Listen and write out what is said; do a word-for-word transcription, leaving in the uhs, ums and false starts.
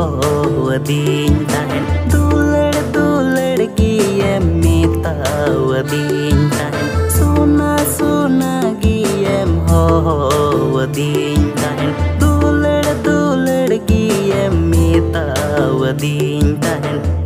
hohodin tahan dular dular giem mitawadin tahan suna suna giem hohodin tahan dular dular giem mitawadin tahan